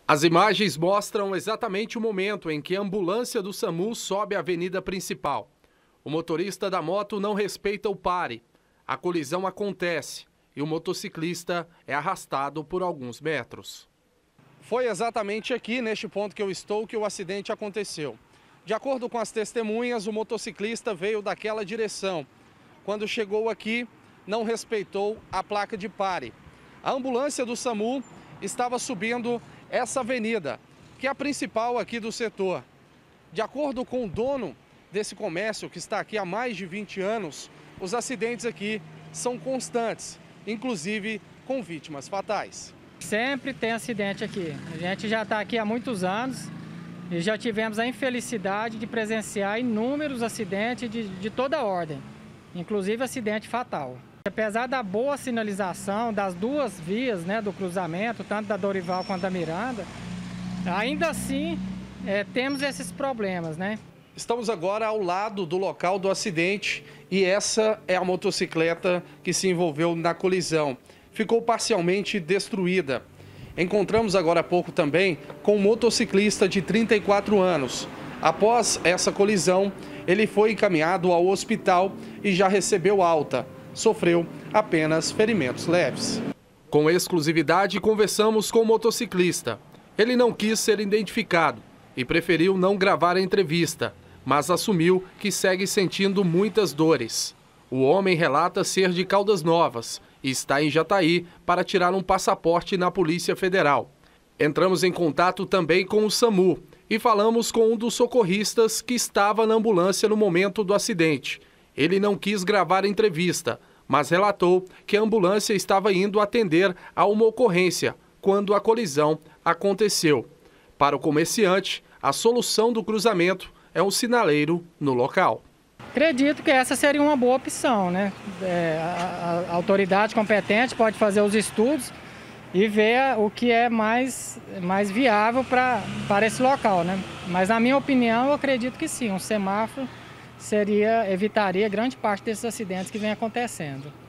As imagens mostram exatamente o momento em que a ambulância do SAMU sobe a avenida principal. O motorista da moto não respeita o pare. A colisão acontece e o motociclista é arrastado por alguns metros. Foi exatamente aqui, neste ponto que eu estou, que o acidente aconteceu. De acordo com as testemunhas, o motociclista veio daquela direção. Quando chegou aqui, não respeitou a placa de pare. A ambulância do SAMU estava subindo essa avenida, que é a principal aqui do setor. De acordo com o dono desse comércio, que está aqui há mais de 20 anos, os acidentes aqui são constantes, inclusive com vítimas fatais. Sempre tem acidente aqui. A gente já está aqui há muitos anos e já tivemos a infelicidade de presenciar inúmeros acidentes de toda ordem, inclusive acidente fatal. Apesar da boa sinalização das duas vias, do cruzamento, tanto da Dorival quanto da Miranda, ainda assim temos esses problemas, Estamos agora ao lado do local do acidente e essa é a motocicleta que se envolveu na colisão. Ficou parcialmente destruída. Encontramos agora há pouco também com um motociclista de 34 anos. Após essa colisão, ele foi encaminhado ao hospital e já recebeu alta. Sofreu apenas ferimentos leves. Com exclusividade, conversamos com o motociclista. Ele não quis ser identificado e preferiu não gravar a entrevista, mas assumiu que segue sentindo muitas dores. O homem relata ser de Caldas Novas e está em Jataí para tirar um passaporte na Polícia Federal. Entramos em contato também com o SAMU e falamos com um dos socorristas que estava na ambulância no momento do acidente. Ele não quis gravar a entrevista, mas relatou que a ambulância estava indo atender a uma ocorrência quando a colisão aconteceu. Para o comerciante, a solução do cruzamento é um sinaleiro no local. Acredito que essa seria uma boa opção, a autoridade competente pode fazer os estudos e ver o que é mais viável para esse local, Mas na minha opinião, eu acredito que sim, um semáforo evitaria grande parte desses acidentes que vem acontecendo.